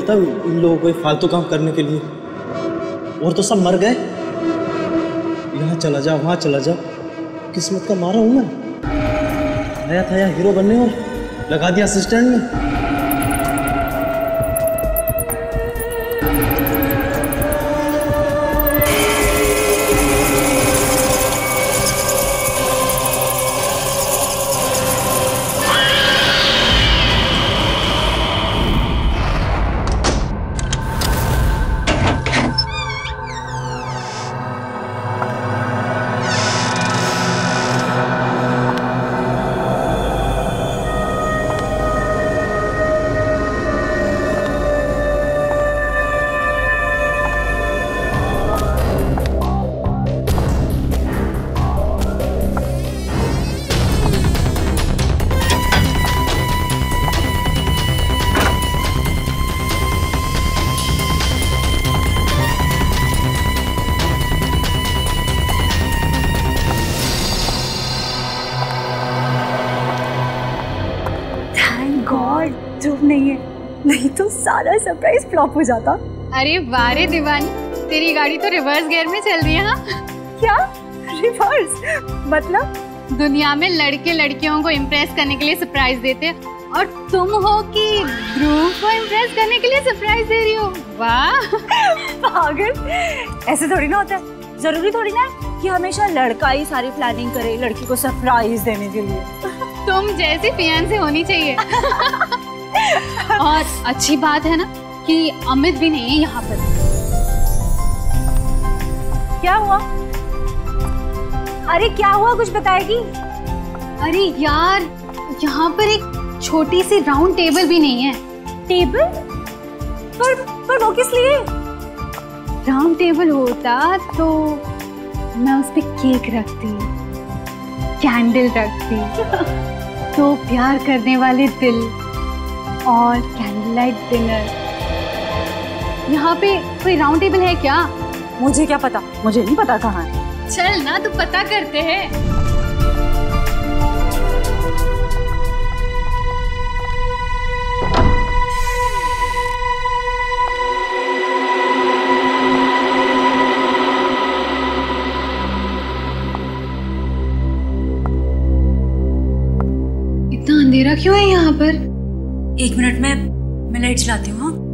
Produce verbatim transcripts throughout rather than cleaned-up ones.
मिलता इन लोगों को फालतू काम करने के लिए। और तो सब मर गए। यहाँ चला जा, वहाँ चला जा, किस्मत का मारा हूँ मैं। आया था यहाँ हीरो बनने और लगा दिया असिस्टेंट में। नहीं है, नहीं तो सारा सरप्राइज फ्लॉप हो जाता। अरे वारे दीवानी, तेरी गाड़ी तो रिवर्स गियर में चल रही है। हाँ क्या रिवर्स मतलब? दुनिया में लड़के लड़कियों को इम्प्रेस करने के लिए सरप्राइज देते हैं और तुम हो कि ध्रुव को इम्प्रेस करने के लिए सरप्राइज दे रही हो। वाह पागल, ऐसे थोड़ी ना होता है। जरूरी थोड़ी ना कि हमेशा लड़का ही सारी प्लानिंग करे लड़की को सरप्राइज देने के लिए। तुम जैसी फियांसे होनी चाहिए। और अच्छी बात है ना कि अमित भी नहीं है यहाँ पर। क्या हुआ? अरे क्या हुआ, कुछ बताएगी? अरे यार, यहाँ पर एक छोटी सी राउंड टेबल भी नहीं है। टेबल? पर पर वो किस लिए? राउंड टेबल होता तो मैं उस पे केक रखती, कैंडल रखती, तो प्यार करने वाले दिल और कैंडल लाइट डिनर। यहाँ पे कोई राउंड टेबल है क्या? मुझे क्या पता, मुझे नहीं पता कहाँ है। चल ना, तो पता करते हैं। इतना अंधेरा क्यों है यहाँ पर? एक मिनट में मैं लाइट जलाती हूँ। हाँ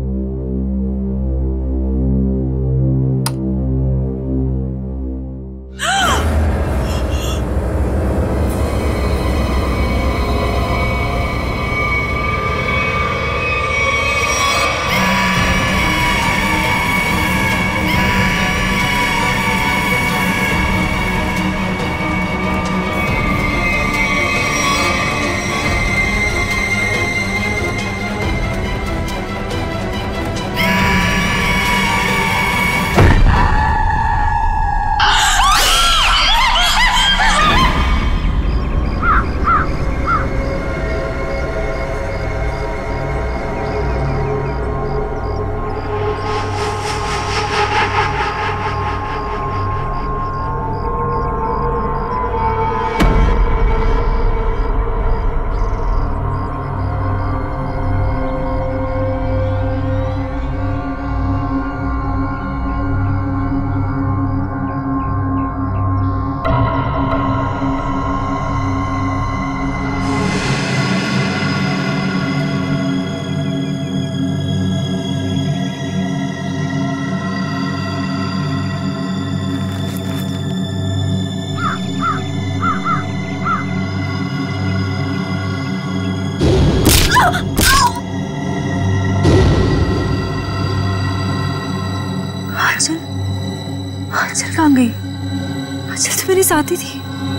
आंचल, आंचल कहाँ गई? आंचल तो मेरे साथ ही थी।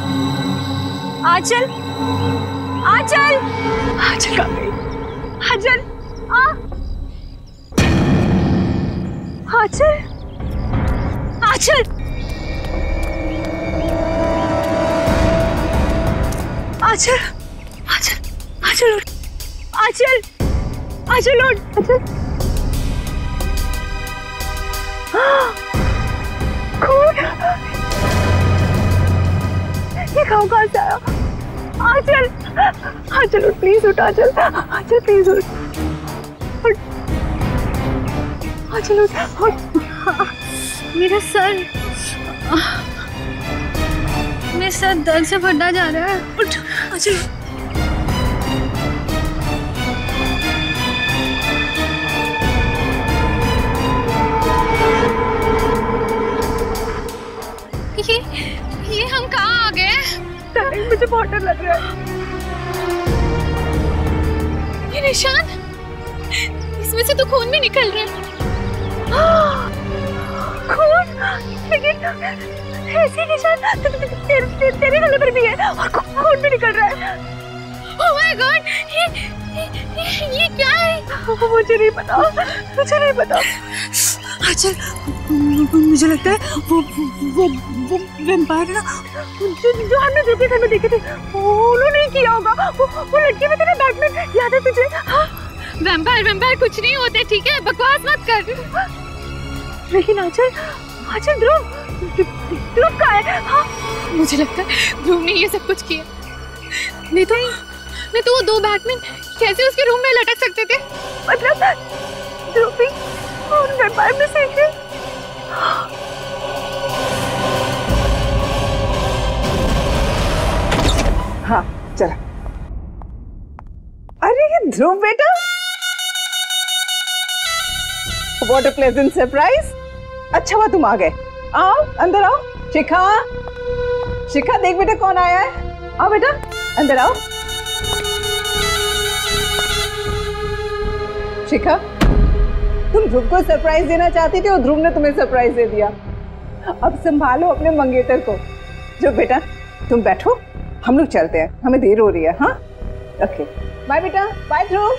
आंचल, आंचल, आंचल कहाँ गई? आंचल, आ, आंचल, आंचल, आंचल, आंचल, आंचल उठ, आंचल, आंचल उठ, आंचल। खून, ये खाओ कहाँ से आया? आंचल, आंचल उठ, प्लीज उठ, आंचल, आंचल प्लीज उठ, उठ। हाँ चलो उठ। मेरा सर, मेरा सर दर्द से फटा जा रहा है। उठ, हाँ चलो। ये ये हम कहाँ आ गए? मुझे बहुत डर लग रहा है। ये निशान, इसमें से तो खून भी निकल रहा है। खून? लेकिन ऐसे निशान तेरे, तेरे, तेरे गले पर भी है और खून भी निकल रहा है। ओह माय गॉड, ये, ये ये क्या है? मुझे नहीं पता, मुझे नहीं पता। अच्छा, मुझे लगता है वो वो वो वैम्पायर ना, जो जो हमने देखे थे, देखे थे, उन्होंने किया होगा। वो वो लड़की में तेरे बैग में, याद है तुझे? हाँ? वैम्पायर वैम्पायर कुछ नहीं होते, ठीक है? बकवास मत कर। लेकिन आंचल, आंचल ध्रुव, ध्रुव कहाँ है? हाँ? मुझे लगता है ध्रुव ने ये सब कुछ किया। नहीं तो नहीं तो वो दो बैटमैन कैसे उसके रूम में लटक सकते थे? मतलब ध्रुव भी उन वैम्पायर में से है। हाँ चला। अरे ये ध्रुव बेटा, व्हाट अ प्लेजेंट सरप्राइज। अच्छा हुआ तुम आ गए। आओ अंदर आओ। शिखा, शिखा देख बेटा कौन आया है। आओ बेटा अंदर आओ। शिखा, तुम ध्रुव को सरप्राइज देना चाहती थी और ध्रुव ने तुम्हें सरप्राइज दे दिया। अब संभालो अपने मंगेतर को। जो बेटा तुम बैठो, हम लोग चलते हैं, हमें देर हो रही है। हाँ ओके, बाय बेटा, बाय ध्रुव।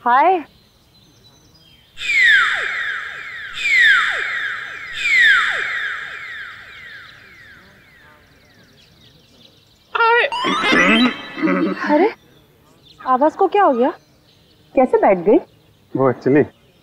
हाय। अरे आवाज को क्या हो गया? कैसे बैठ गई? वो एक्चुअली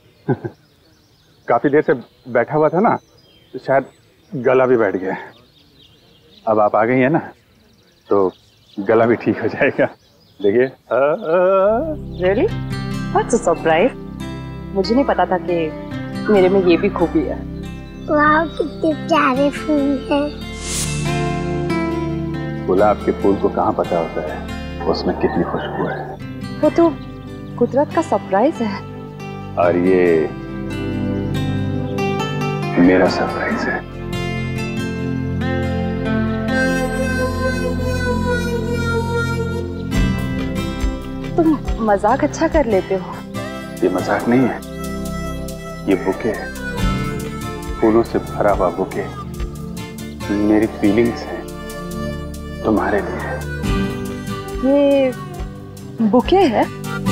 काफी देर से बैठा हुआ था ना, तो शायद गला भी बैठ गया। अब आप आ गई है ना, तो गला भी ठीक हो जाएगा। देखिए। रियली? What's a surprise. मुझे नहीं पता था कि मेरे में ये भी खूबी है। वाह, कितने प्यारे फूल हैं। गुलाब के फूल को कहाँ पता होता है उसमें कितनी खुशबू है। वो तो कुदरत का सरप्राइज है। और ये मेरा सरप्राइज है। तुम मजाक अच्छा कर लेते हो। ये मजाक नहीं है, ये बुके है, फूलों से भरा हुआ बुके। मेरी फीलिंग्स है तुम्हारे लिए। ये बुके है?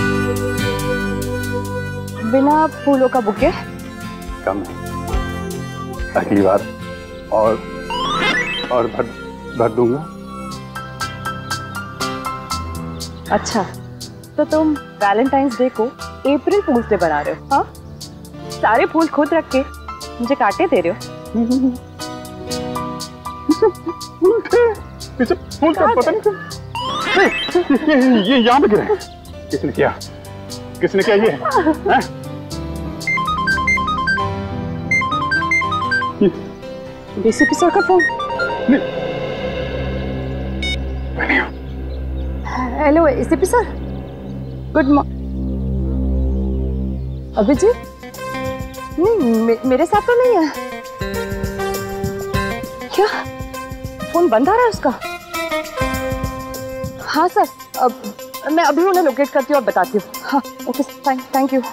बिना फूलों का बुके? कम है, अगली बार और और भर भर दूंगा। अच्छा, तो तुम वैलेंटाइंस डे को अप्रैल फूल्स डे बना रहे हो? हाँ, सारे फूल खुद रख के मुझे काटे दे रहे हो। इसे फूल का पता नहीं क्यों ये ये यहाँ पे गिरे। किसने किया? किसने किया ये? हैं? डीसीपी सर का फोन। Hello ACP sir, good morning. Abhijeet? नहीं, मे, मेरे साथ तो नहीं है। क्या फोन बंद आ रहा है उसका? हाँ सर, अब मैं अभी उन्हें लोकेट करती हूँ और बताती हूँ। हाँ ओके, थैंक यू।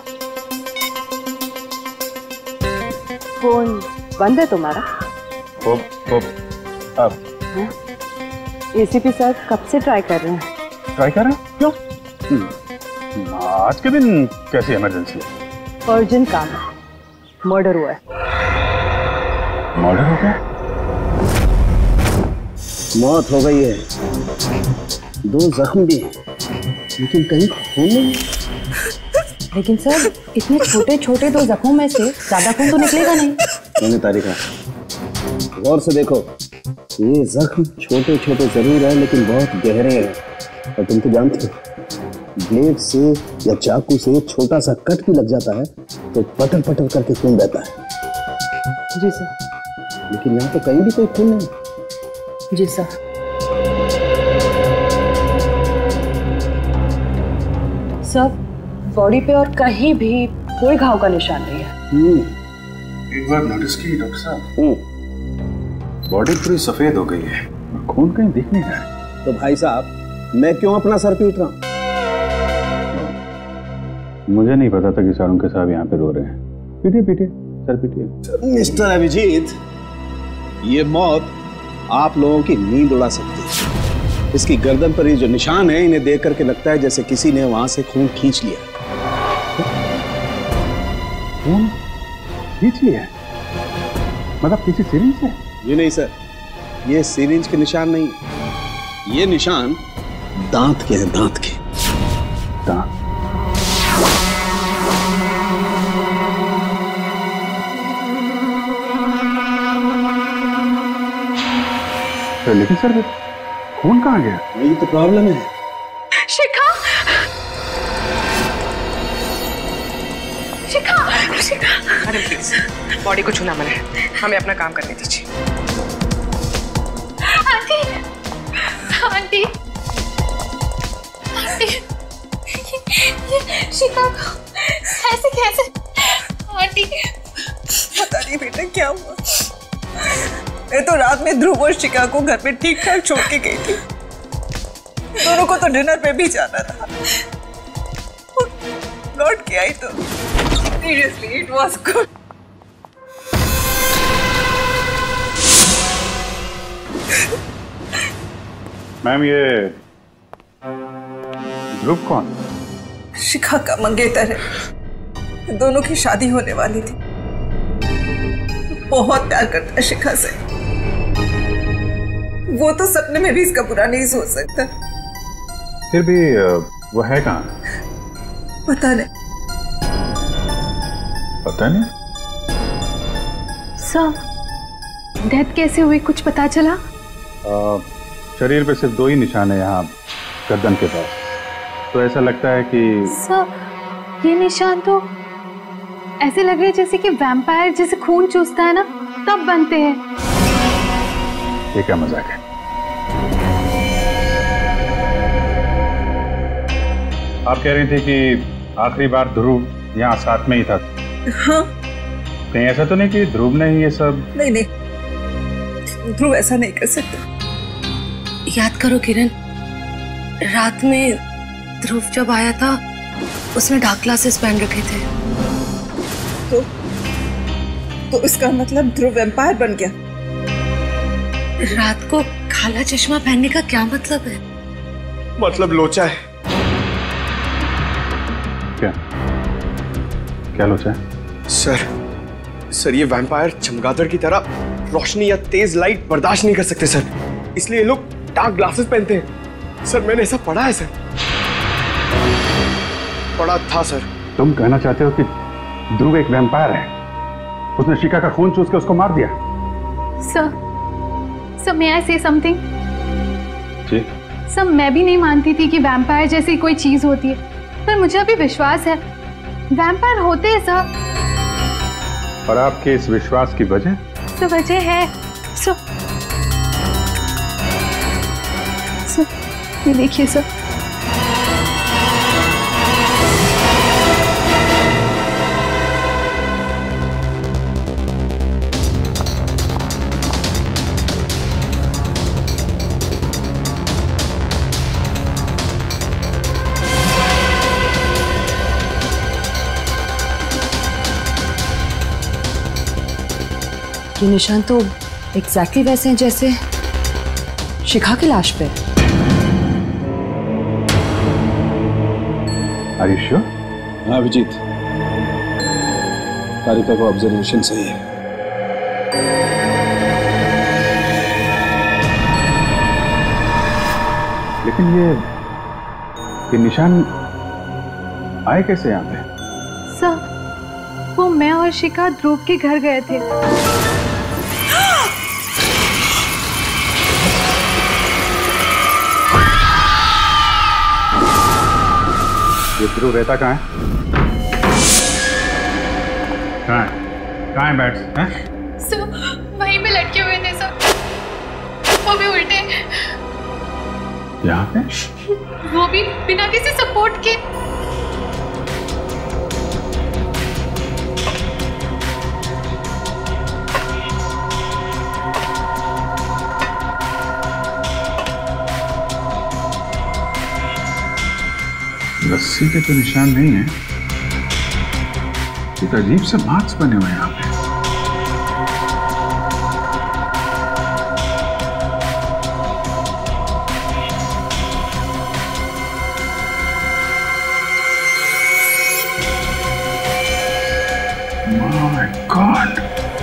फोन बंद है तुम्हारा? ओ, ओ, अब एसीपी सर कब से ट्राई कर रहे हैं? ट्राई कर रहे हैं? क्यों? आज के दिन कैसी इमरजेंसी है? अर्जेंट काम है, मर्डर हुआ है। मर्डर हो गया? मौत हो गई है, दो जख्म भी हैं, लेकिन कहीं खून नहीं। लेकिन सर इतने छोटे छोटे दो जख्मों में से ज्यादा खून तो निकलेगा नहीं। मैंने तारिका, गौर से देखो, ये जख्म छोटे छोटे जरूर है लेकिन बहुत गहरे हैं। और तुम तो जानते हो, ब्लेड से या चाकू से छोटा सा कट भी लग जाता है तो पटर पटर करके खून बहता है। जी सर। लेकिन यहाँ तो कहीं भी कोई खून नहीं। जी सर। सर बॉडी पे और कहीं भी कोई घाव का निशान नहीं है। एक बार नोटिस की डॉक्टर साहब, बॉडी पूरी सफेद हो गई है, खून कहीं दिख नहीं रहा है। तो भाई साहब, मैं क्यों अपना सर पीट रहा हूँ? मुझे नहीं पता था कि शाहरुख के साहब यहाँ पे रो रहे हैं। पीटिए पीटिए, सर पीटिए। मिस्टर अभिजीत, ये मौत आप लोगों की नींद उड़ा सकती है। इसकी गर्दन पर ये जो निशान है, इन्हें देख करके लगता है जैसे किसी ने वहां से खून खींच लिया। खून खींच लिया? मतलब किसी सिरिंज से? ये नहीं सर, ये सिरिंज के निशान नहीं, ये निशान दांत के हैं, दांत के। दांत? लेकिन सर खून कहाँ गया? यही तो प्रॉब्लम है। शिखा, शिखा, शिखा। अरे प्लीज, बॉडी को छूना मना है, हमें अपना काम करने दीजिए। आंटी, आंटी, आंटी, शिखा को ऐसे कैसे? आंटी, पता नहीं बेटा क्या हुआ। मैं तो रात में ध्रुव और शिखा को घर पे ठीक ठाक छोड़ के गई थी। दोनों को तो डिनर पे भी जाना था। लौट के आई तो seriously it was good. Ma'am, ये ध्रुव कौन? शिखा का मंगेतर है। दोनों की शादी होने वाली थी। बहुत प्यार करता है शिखा से। वो तो सपने में भी इसका बुरा नहीं सोच सकता। फिर भी वो है कहाँ? पता नहीं। पता नहीं? सर डेथ कैसे हुई, कुछ पता चला? आ, शरीर पे सिर्फ दो ही निशान है यहाँ गर्दन के पास, तो ऐसा लगता है कि सर ये निशान तो ऐसे लग रहे जैसे कि वैम्पायर जैसे खून चूसता है ना तब बनते हैं। ये क्या मजाक है? आप कह रही थी कि आखिरी बार ध्रुव यहाँ साथ में ही था। हाँ। कहीं ऐसा तो नहीं कि ध्रुव ने ही ये सब? नहीं नहीं, ध्रुव ऐसा नहीं कर सकता। याद करो किरण, रात में ध्रुव जब आया था उसने डार्क ग्लासेस पहन रखे थे। तो तो इसका मतलब ध्रुव वैम्पायर बन गया। रात को काला चश्मा पहनने का क्या मतलब है? मतलब लोचा है। क्या क्या लोचा है? सर सर ये वैम्पायर चमगादड़ की तरह रोशनी या तेज लाइट बर्दाश्त नहीं कर सकते सर, इसलिए ये लोग डार्क ग्लासेस पहनते हैं। सर मैंने ऐसा पढ़ा है सर, पढ़ा था सर। तुम कहना चाहते हो कि ध्रुव एक वैम्पायर है? उसने शिखा का खून चूस के उसको मार दिया? सर सर मे आई से समथिंग? जी सर मैं भी नहीं मानती थी कि वैम्पायर जैसी कोई चीज होती है, पर मुझे अभी विश्वास है वैम्पायर होते हैं सर। और आपके इस विश्वास की वजह? तो वजह है सर, सर ये देखिए सर। ये निशान तो एग्जैक्टली वैसे हैं जैसे शिखा की लाश पे। Are you sure? हाँ अभिजीत, तारिका को ऑब्जर्वेशन सही है। लेकिन ये ये निशान आए कैसे यहाँ पे? सर वो मैं और शिखा ध्रुव के घर गए थे। ये ध्रुव रहता कहाँ है? कहाँ है? कहाँ है बैट्स? हैं? सर वहीं पे लटके हुए थे सर, वो भी उल्टे। यहाँ पे? वो भी बिना किसी सपोर्ट के। रस्सी के तो निशान नहीं है, एक अजीब से मार्क्स बने हुए हैं यहाँ पे। My god!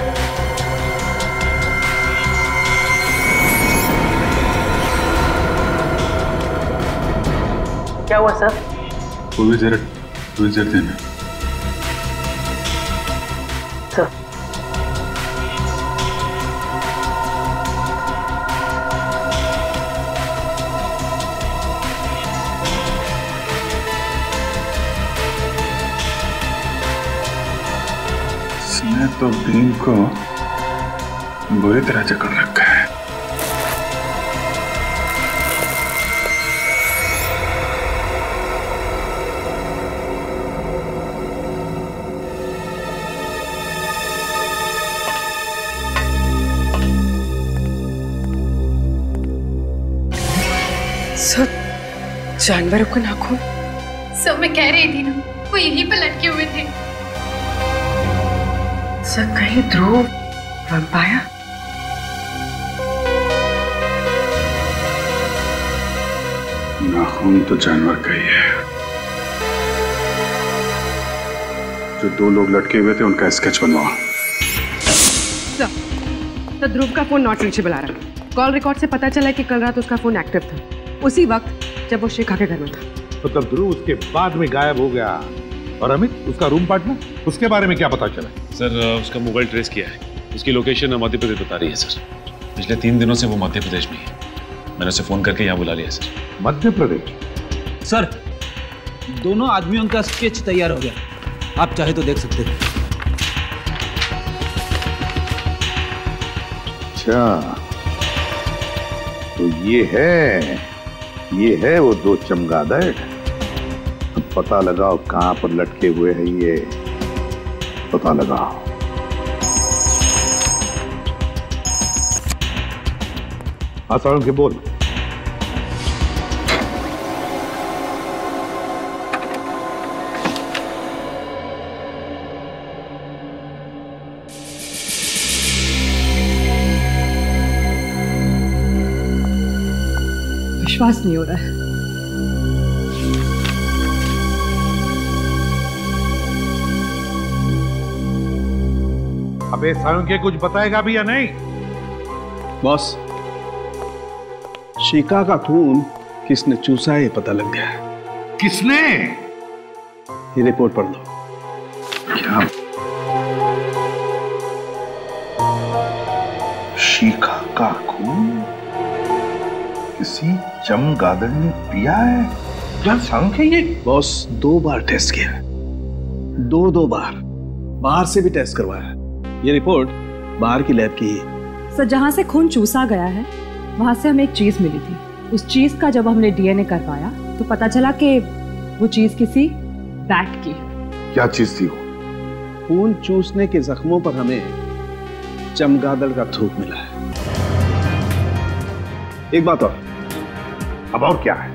क्या हुआ सर? वो भी जरा वो जरा देना। सर इसने तो भीम को बुरी तरह जकड़ रखा है। सर जानवरों को नाखून? सर मैं कह रही थी ना वो यहीं पे लटके हुए थे। सर कहीं ध्रुव वैम्पायर? नाखून तो जानवर का ही है। जो दो लोग लटके हुए थे उनका स्केच बनवा। तो ध्रुव का फोन नॉट रीचेबल आ रहा है। कॉल रिकॉर्ड से पता चला कि कल रात उसका फोन एक्टिव था, उसी वक्त जब वो शिखा के घर में था। तो तब ध्रुव उसके बाद में गायब हो गया। और अमित, उसका रूम पार्टनर, उसके बारे में क्या पता चला? सर उसका मोबाइल ट्रेस किया है, उसकी लोकेशन मध्य प्रदेश बता रही है सर। पिछले तीन दिनों से वो मध्य प्रदेश में है। मैंने उसे फोन करके यहाँ बुला लिया सर। मध्य प्रदेश? सर दोनों आदमियों का स्केच तैयार हो गया, आप चाहे तो देख सकते हैं। अच्छा, तो ये है ये है वो दो चमगादड़। अब पता लगाओ कहां पर लटके हुए हैं ये, पता लगाओ। आसाराम के बोल। विश्वास नहीं हो रहा है। अबे सायुं के कुछ बताएगा भी या नहीं? बॉस, शिखा का खून किसने चूसा है ये पता लग गया है। किसने? ये रिपोर्ट पढ़ लो। क्या? शिखा का खून किसी चमगादड़ ने पिया है? क्या सांख्य ये? बॉस दो बार टेस्ट किया, दो दो बार, बाहर से भी टेस्ट करवाया। ये रिपोर्ट बाहर की लैब की है। सर जहाँ से खून चूसा गया है वहाँ से हमें एक चीज मिली थी। उस चीज का जब हमने डीएनए करवाया तो पता चला कि वो चीज किसी बैट की है। क्या चीज थी वो? खून चूसने के जख्मों पर हमें चमगादड़ का थूक मिला है। एक बात और। अब और क्या है?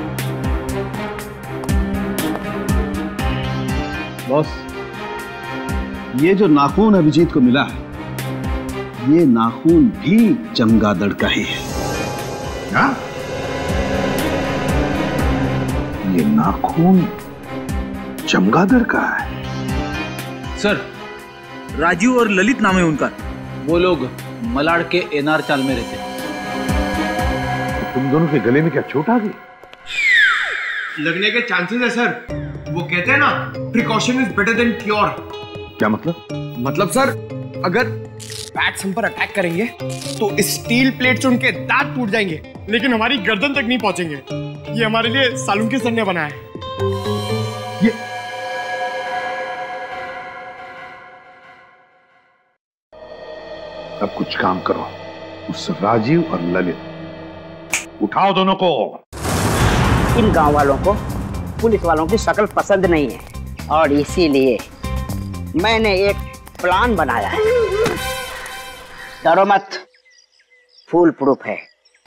बॉस, ये जो नाखून अभिजीत को मिला है, ये नाखून भी चमगादड़ का ही है। क्या? ये नाखून चमगादड़ का है? सर राजू और ललित नाम है उनका, वो लोग मलाड के एनआर चाल में रहते। तुम दोनों के गले में क्या चोट आ गई? लगने के चांसेस है सर। वो कहते हैं ना, precaution is better than cure. क्या मतलब? मतलब सर, अगर बैट्स हम पर अटैक करेंगे तो स्टील प्लेट से उनके दांत टूट जाएंगे, लेकिन हमारी गर्दन तक नहीं पहुंचेंगे। ये हमारे लिए सालुंके सर ने बनाया है। ये अब कुछ काम करो, उस राजीव और ललित उठाओ दोनों को। इन गांव वालों को पुलिस वालों की शक्ल पसंद नहीं है और इसीलिए मैंने एक प्लान बनाया है। डरो मत, फुल प्रूफ है।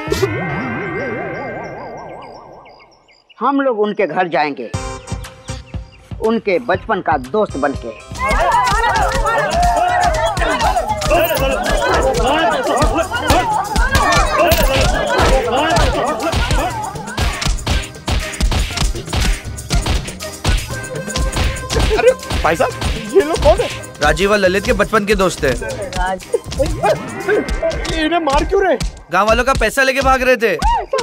हम लोग उनके घर जाएंगे, उनके बचपन का दोस्त बनके। अरे भाई साहब, ये लोग कौन है? राजीव और ललित के बचपन के दोस्त हैं। इन्हें मार क्यों रहे? गांव वालों का पैसा लेके भाग रहे थे।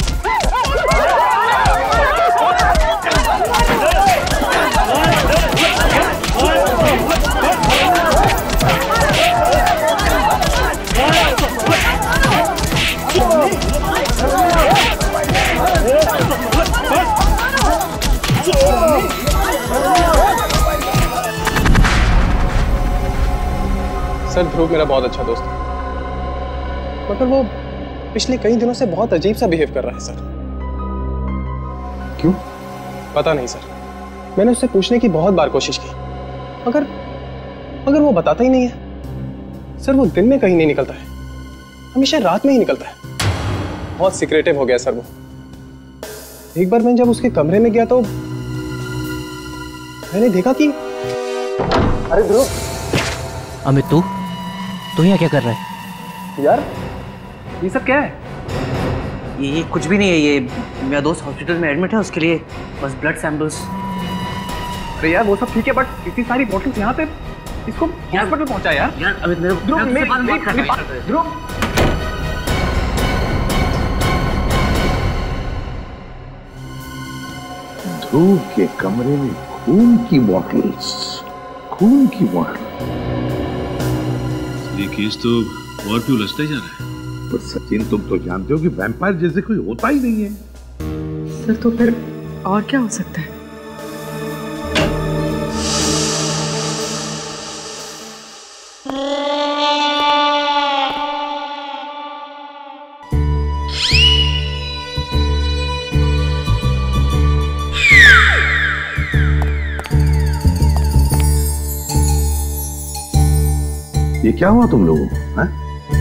सर ध्रुव मेरा बहुत अच्छा दोस्त है, मगर वो पिछले कई दिनों से बहुत अजीब सा बिहेव कर रहा है सर। क्यों? पता नहीं सर, मैंने उससे पूछने की बहुत बार कोशिश की, मगर मगर वो बताता ही नहीं है। सर वो दिन में कहीं नहीं निकलता है, हमेशा रात में ही निकलता है। बहुत सीक्रेटिव हो गया सर वो। एक बार मैं जब उसके कमरे में गया तो मैंने देखा कि अरे ध्रुव। अमित तू तू यहाँ क्या कर रहा है? यार ये सब क्या है? ये, ये कुछ भी नहीं है, ये मेरा दोस्त हॉस्पिटल में एडमिट है, उसके लिए बस ब्लड सैंपल्स। अरे यार वो सब ठीक है, बट इतनी सारी बॉटल्स यहाँ पे, इसको हॉस्पिटल पहुंचा यार। यार अभी मेरे ध्रुव, मेरी मेरी बात ध्रुव। ध्रुव के कमरे में खून की बॉटल्स, खून की बॉटल। ये केस तो और क्यों उलझता ही जा रहा है। पर सचिन तुम तो जानते हो कि वैम्पायर जैसे कोई होता ही नहीं है। सर तो फिर और क्या हो सकता है? ये क्या हुआ तुम लोगों को? हाँ?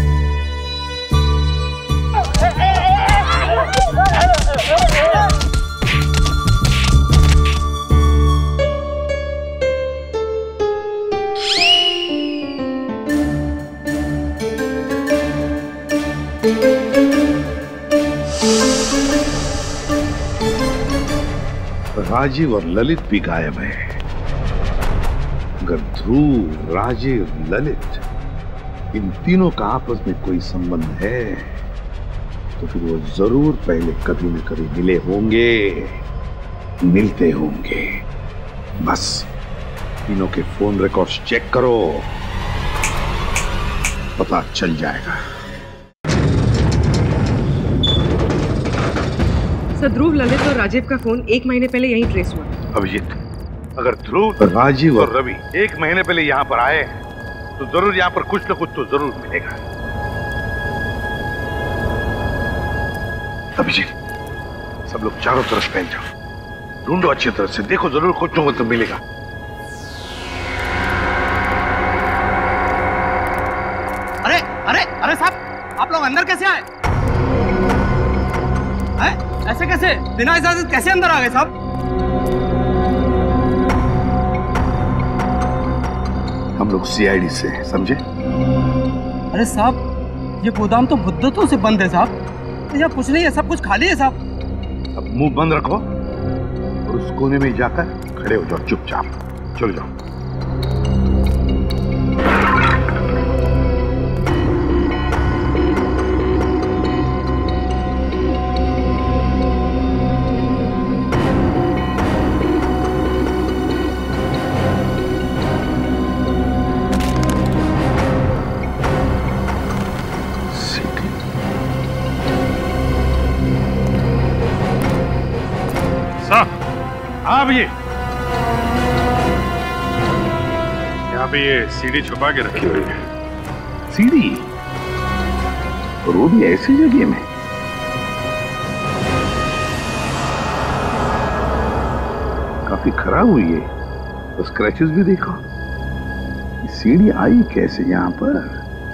राजीव और ललित भी गायब है। अगर ध्रुव, राजीव, ललित इन तीनों का आपस में कोई संबंध है तो फिर वो जरूर पहले कभी न कभी मिले होंगे, मिलते होंगे। बस तीनों के फोन रिकॉर्ड्स चेक करो, पता चल जाएगा। सर ध्रुव, ललित और राजीव का फोन एक महीने पहले यहीं ट्रेस हुआ। अभिजीत, अगर ध्रुव, राजीव और रवि एक महीने पहले यहाँ पर आए तो जरूर यहाँ पर कुछ न कुछ तो जरूर मिलेगा। अभिजीत, सब लोग चारों तरफ फैल जाओ, ढूंढो अच्छी तरह से, देखो जरूर कुछ न कुछ तो मिलेगा। अरे अरे अरे साहब, आप लोग अंदर कैसे आए? हैं? ऐसे कैसे, बिना इजाजत कैसे अंदर आ गए साहब? हम लोग सीआईडी से हैं, समझे? अरे साहब, ये गोदाम तो मुद्दतों से बंद है साहब, यहाँ कुछ नहीं है, सब कुछ खाली है साहब। अब मुंह बंद रखो और उस कोने में जाकर खड़े हो जाओ चुपचाप, चल जाओ। हाँ भैया, यहाँ पे ये सीडी छुपा के रखी हुई है। सीडी? और वो भी ऐसी जगह में? काफी खराब हुई है, तो स्क्रैचेस भी देखो। सीडी आई कैसे यहाँ पर?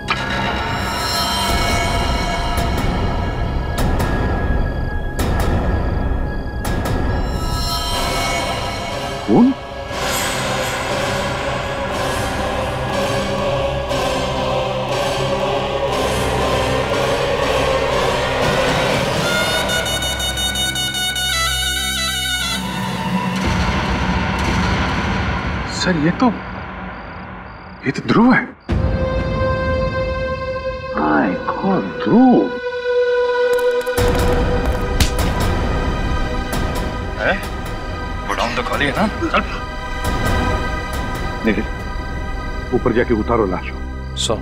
कौन? सर ये तो ये तो ध्रुव है। माय गॉड, ध्रुव है? गोडाउन तो खाली है ना? चल निकल, ऊपर जाके उतारो लाश को। सो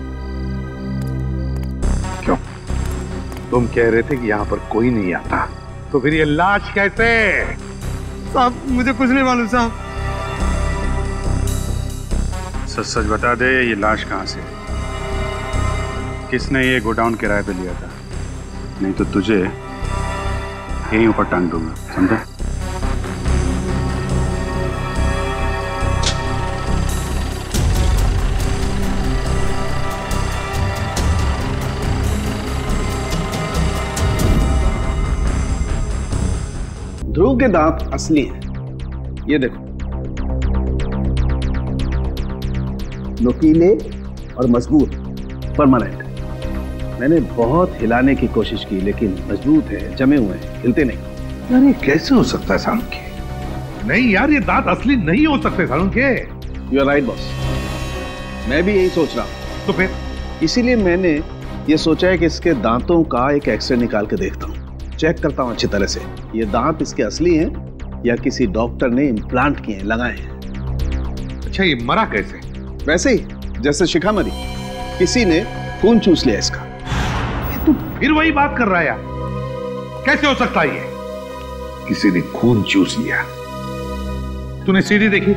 क्यों? तुम कह रहे थे कि यहाँ पर कोई नहीं आता, तो फिर ये लाश कैसे? साहब मुझे कुछ नहीं मालूम साहब। सच सच बता दे, ये लाश कहाँ से? किसने ये गोडाउन किराए पे लिया था? नहीं तो तुझे यहीं ऊपर टांग दूंगा, समझा? ध्रुव के दांत असली हैं, ये देखो, नुकीले और मजबूत, परमानेंट। मैंने बहुत हिलाने की कोशिश की लेकिन मजबूत है, जमे हुए हैं, हिलते नहीं। यार ये कैसे हो सकता है साम के? नहीं यार, ये दांत असली नहीं हो सकते सालून के। यू आर राइट बॉस, मैं भी यही सोच रहा हूँ। तो फिर इसीलिए मैंने ये सोचा है कि इसके दांतों का एक एक्सरे निकाल के देखता हूँ, चेक करता हूँ अच्छी तरह से ये दांत इसके असली हैं या किसी डॉक्टर ने इम्प्लांट किए हैं, लगाए हैं। अच्छा, ये मरा कैसे? वैसे ही जैसे शिखा मरी, किसी ने खून चूस लिया इसका। तू फिर वही बात कर रहा है यार, कैसे हो सकता है ये? किसी ने खून चूस लिया? तूने सीडी देखी?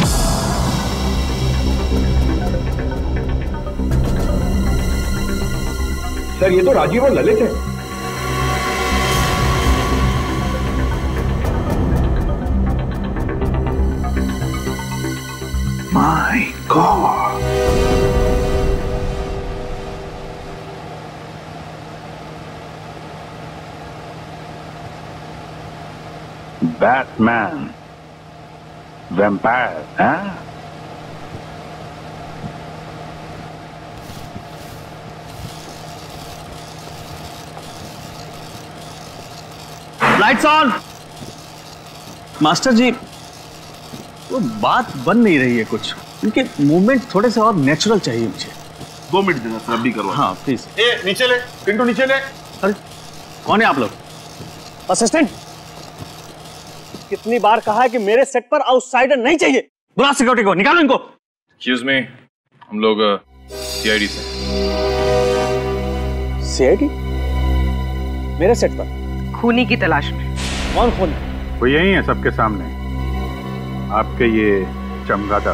सर ये तो राजीव और ललित है। माय गॉड, बैटमैन, वैम्पायर, हाँ? Lights on. मास्टर जी, वो बात बन नहीं रही है कुछ, उनके मूवमेंट थोड़े से और नेचुरल चाहिए मुझे। दो मिनट देना सर, अभी करवा। हाँ प्लीज। ए नीचे ले, पिंटू नीचे ले। अरे कौन है आप लोग? असिस्टेंट, कितनी बार कहा है कि मेरे सेट पर आउटसाइडर नहीं चाहिए। बुला सिक्योरिटी को, निकालो इनको। एक्सक्यूज मी, हम लोग सीआईडी से। सीआईडी? मेरे सेट पर खूनी की तलाश में। कौन खून? वो यही है सबके सामने, आपके ये चमगादड़।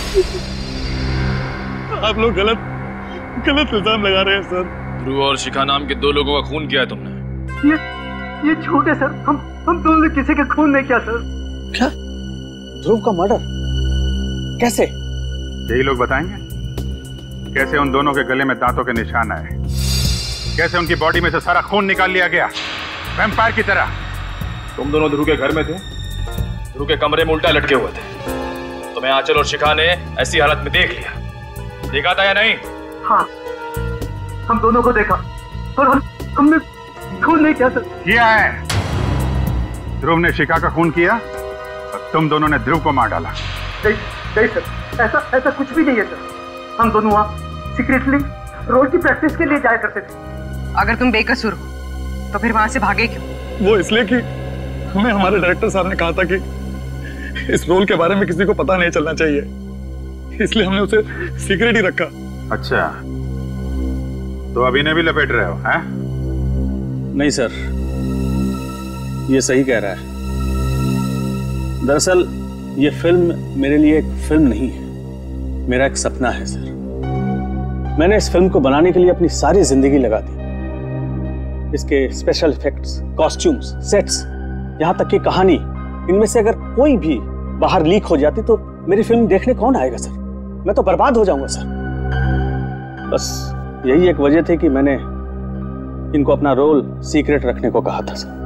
आप लोग गलत गलत इल्जाम लगा रहे हैं सर। ध्रुव और शिखा नाम के दो लोगों का खून किया है तुमने। ये ये झूठ है सर, हम हम दोनों ने किसी का खून नहीं किया सर। क्या? ध्रुव का मर्डर कैसे? यही लोग बताएंगे कैसे उन दोनों के गले में दांतों के निशान आए, कैसे उनकी बॉडी में से सारा खून निकाल लिया गया वैम्पायर की तरह। तुम दोनों ध्रुव के घर में थे, ध्रुव के कमरे में उल्टा लटके हुए थे, तुम्हें आंचल और शिखा ने ऐसी हालत में देख लिया। देखा था या नहीं? हाँ, हम दोनों को देखा और हम हमने खून नहीं किया सर। किया है, ध्रुव ने शिखा का खून किया और तुम दोनों ने ध्रुव को मार डाला। नहीं नहीं सर, ऐसा ऐसा कुछ भी नहीं है सर। हम दोनों वहाँ सीक्रेटली रोड की प्रैक्टिस के लिए जाया करते थे। अगर तुम बेकसूर हो तो फिर वहां से भागे क्यों? वो इसलिए कि हमें हमारे डायरेक्टर साहब ने कहा था कि इस रोल के बारे में किसी को पता नहीं चलना चाहिए, इसलिए हमने उसे सीक्रेट ही रखा। अच्छा, तो अभी ने भी लपेट रहे हो हैं? नहीं सर, ये सही कह रहा है। दरअसल ये फिल्म मेरे लिए एक फिल्म नहीं है, मेरा एक सपना है सर। मैंने इस फिल्म को बनाने के लिए अपनी सारी जिंदगी लगा दी। इसके स्पेशल इफेक्ट्स, कॉस्ट्यूम्स, सेट्स, यहाँ तक की कहानी, इनमें से अगर कोई भी बाहर लीक हो जाती तो मेरी फिल्म देखने कौन आएगा सर? मैं तो बर्बाद हो जाऊंगा सर। बस यही एक वजह थी कि मैंने इनको अपना रोल सीक्रेट रखने को कहा था सर।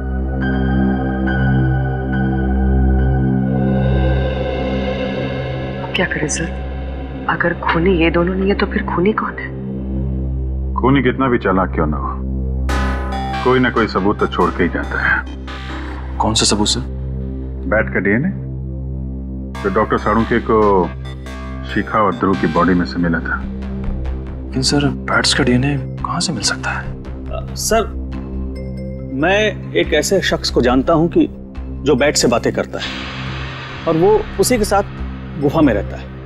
क्या करें सर? अगर खूनी ये दोनों नहीं है तो फिर खूनी कौन है? खूनी कितना भी चालाक क्यों ना हो, कोई ना कोई सबूत तो छोड़ के ही जाता है। कौन सा सबूत सर? बैट का डीएनए जो डॉक्टर साळुंखे को शिखा और ध्रुव की बॉडी में से मिला था। लेकिन सर, बैट्स का डीएनए कहाँ से मिल सकता है? आ, सर, मैं एक ऐसे शख्स को जानता हूं कि जो बैट से बातें करता है और वो उसी के साथ गुफा में रहता है।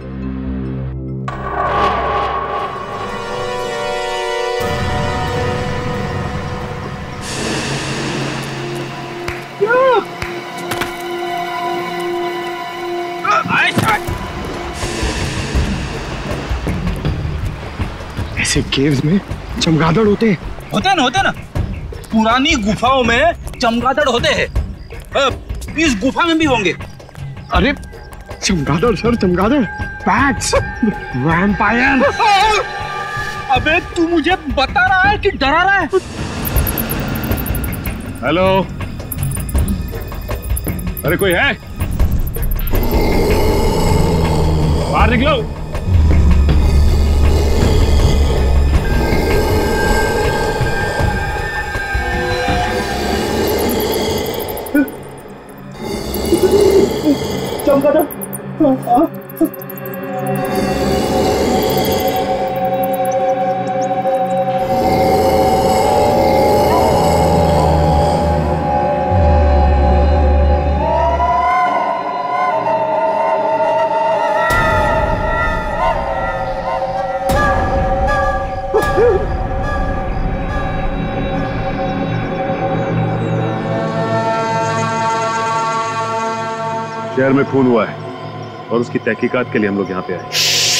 ऐसे केव्स में चमगादड़ होते हैं। होते हैं ना, होते हैं ना। पुरानी गुफाओं में चमगादड़ होते हैं, इस गुफा में भी होंगे। अरे चमगादड़ सर, चमगादड़, बैट्स, वैम्पायर। अबे तू मुझे बता रहा है कि डरा रहा है? हेलो, अरे कोई है? बाहर निकलो। शहर में खून हुआ है और उसकी तहकीकात के लिए हम लोग यहाँ पे आए।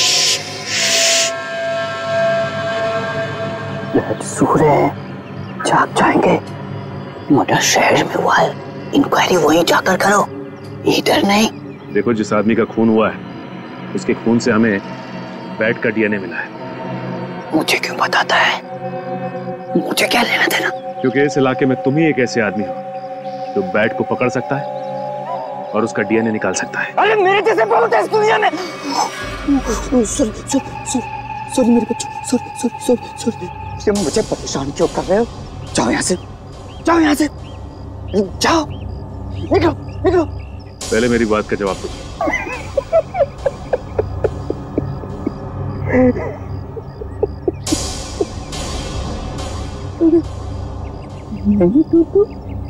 सूर है, जाग जाएंगे। मर्डर शहर में हुआ है, इंक्वायरी वहीं जाकर करो, इधर नहीं। देखो, जिस आदमी का खून हुआ है उसके खून से हमें बैट का डीएनए मिला है। मुझे क्यों बताता है? मुझे क्या लेना देना? क्योंकि इस इलाके में तुम ही एक ऐसे आदमी हो जो बैट को पकड़ सकता है और उसका डीएनए निकाल सकता है। अरे मेरे जैसे बहुत है इस दुनिया में। सॉरी सॉरी सॉरी सॉरी मेरे बच्चों, सॉरी सॉरी सॉरी सॉरी। तुम मुझे परेशान क्यों कर रहे हो? जाओ यहाँ से, जाओ यहाँ से, जाओ, निकलो निकलो। पहले मेरी बात का जवाब दो। नहीं तू तू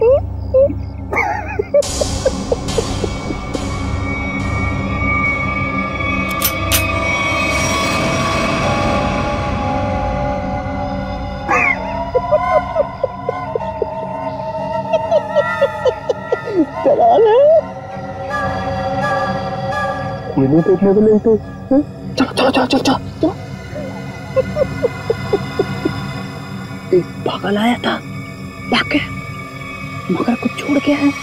चला ले ये नहीं देखने को नहीं तो चलो चलो चलो चलो चलो। एक पागल आया था, भाग गया, मगर कुछ छोड़ गया है।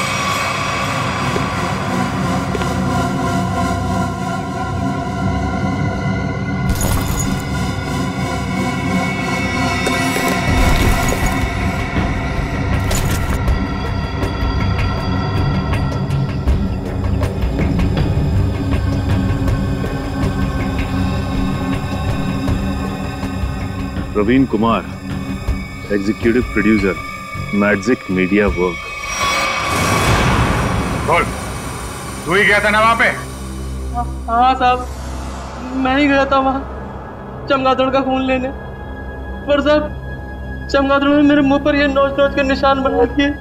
Praveen Kumar, executive producer, Magic Media Work. बोल, तू ही गया था ना वहां पे? हाँ साहब, मैं ही गया था वहाँ चमगादड़ का खून लेने, पर साहब चमगादड़ ने मेरे मुंह पर ये नोच नोच के निशान बना दिए।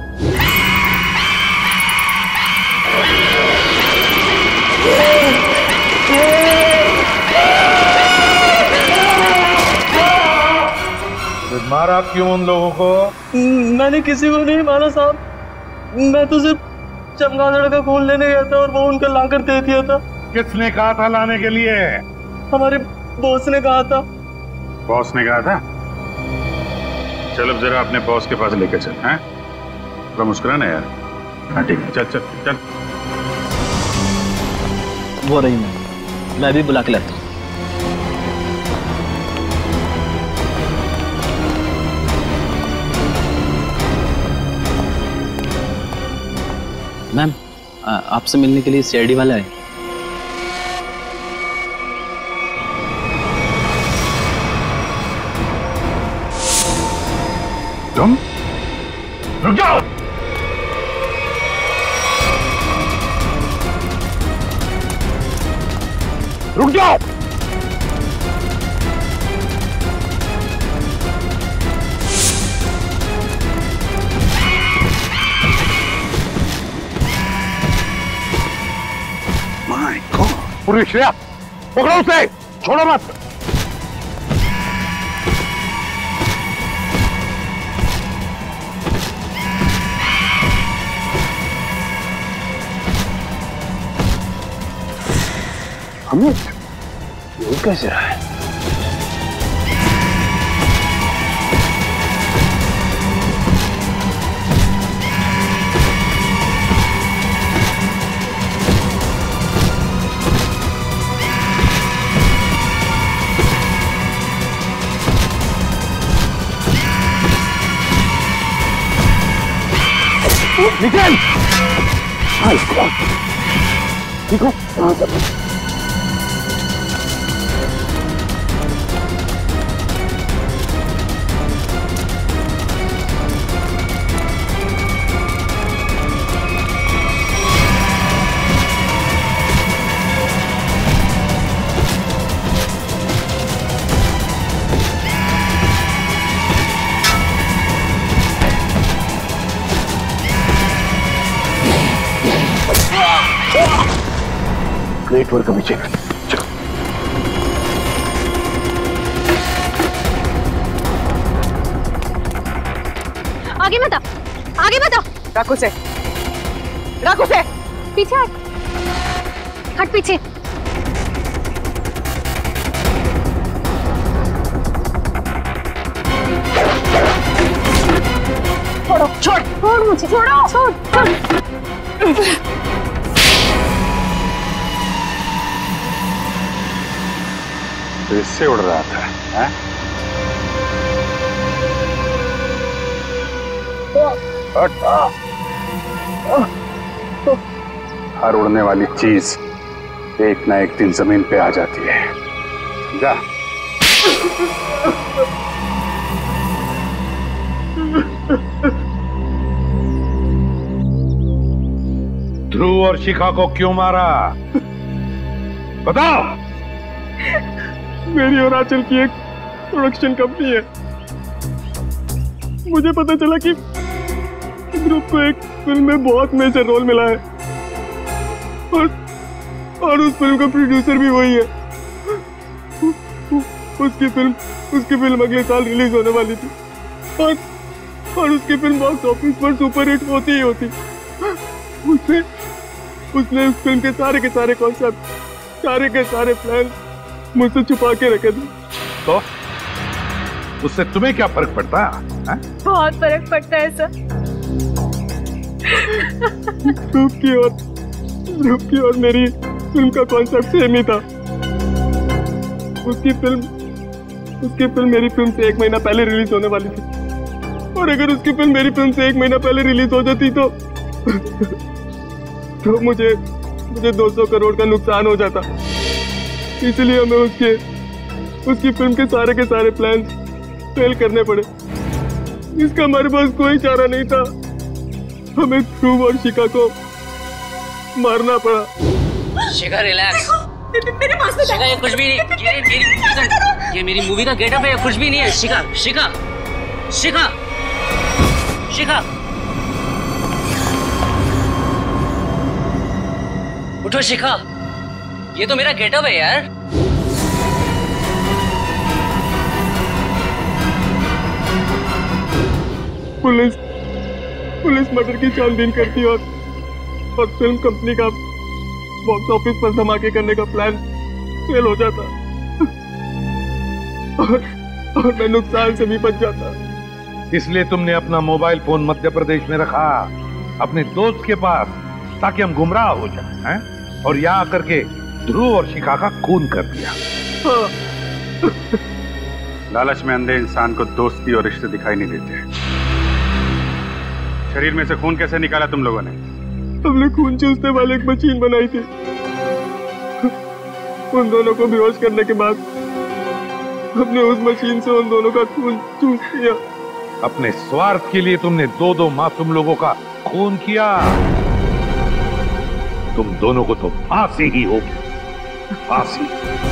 मारा क्यों उन लोगों को? मैंने किसी को नहीं मारा साहब, मैं तो सिर्फ चमगादड़ का खून लेने गया था और वो उनका लाकर दे दिया था। किसने कहा था लाने के लिए? हमारे बॉस ने कहा था। बॉस ने कहा था? चल अब जरा अपने बॉस के पास लेकर चल। हैं? थोड़ा मुस्कुराना यार। हाँ ठीक है, चल चल चल। वो रही मैं मैं भी बुला के लाता हूँ। मैम, आपसे मिलने के लिए सीआईडी वाला है। तुम रुक जाओ। रुक जाओ। पूरी श्रेया पकड़ो उसे, छोड़ो मत। अमित, ये कैसे रहा है? निकल! ठीक हो? Great work Abhishek. आगे मत आ, आगे मत आ। रखो से, रखो से। पीछे हट। हट पीछे। छोड़ो, छोड़, छोड़ मुझे, छोड़ो, छोड़, छोड़। तो इससे उड़ रहा था, हैं? हर उड़ने वाली चीज एक ना एक दिन जमीन पे आ जाती है। जा। ध्रुव और शिखा को क्यों मारा? बताओ। मेरी और आंचल की एक प्रोडक्शन कंपनी है। मुझे पता चला कि ध्रुव को एक फिल्म में बहुत मेजर रोल मिला है और और उस फिल्म का प्रोड्यूसर भी वही है। उसकी फिल्म उसकी फिल्म अगले साल रिलीज होने वाली थी और और उसकी फिल्म बॉक्स ऑफिस पर सुपर हिट होती ही होती। उसने उसने उस फिल्म के सारे के सारे कॉन्सेप्ट, सारे के सारे प्लान मुझसे छुपा के रखे थे। तो उससे तुम्हें क्या फर्क पड़ता है? बहुत फर्क पड़ता है सर। ध्रुव की और ध्रुव की और मेरी फिल्म का कॉन्सेप्ट सेम ही था। उसकी फिल्म उसकी फिल्म मेरी फिल्म से एक महीना पहले रिलीज होने वाली थी और अगर उसकी फिल्म मेरी फिल्म से एक महीना पहले रिलीज हो जाती तो तो मुझे मुझे दो सौ करोड़ का नुकसान हो जाता। इसलिए हमें उसके उसकी फिल्म के सारे के सारे प्लान फेल करने पड़े। इसका हमारे पास कोई चारा नहीं था। हमें ध्रुव और शिखा को मारना पड़ा। शिखा रिलैक्स। मेरे पास में शिखा ये कुछ भी नहीं। ये मेरी मूवी का ये मेरी मूवी का गेटअप है, कुछ भी नहीं है। शिखा शिखा शिखा शिखा उठो शिखा, ये तो मेरा गेटअप है यार। पुलिस पुलिस मर्डर की छानबीन करती और और फिल्म कंपनी का बॉक्स ऑफिस पर धमाके करने का प्लान फेल हो जाता और, और मैं नुकसान से भी बच जाता। इसलिए तुमने अपना मोबाइल फोन मध्य प्रदेश में रखा, अपने दोस्त के पास, ताकि हम गुमराह हो जाएं, हैं? और यहाँ आकर के ध्रुव और शिखा का खून कर दिया। लालच में अंधे इंसान को दोस्ती और रिश्ते दिखाई नहीं देते। शरीर में से खून कैसे निकाला तुम लोगों ने? हमने खून चूसने वाली एक मशीन बनाई थी। उन दोनों को बेहोश करने के बाद हमने उस मशीन से उन दोनों का खून चूस लिया। अपने स्वार्थ के लिए तुमने दो दो मासूम लोगों का खून किया। तुम दोनों को तो फांसी ही होगी, फांसी।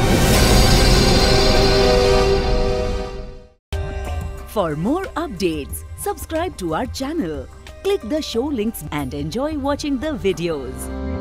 For more updates, subscribe to our channel, click the show links and enjoy watching the videos.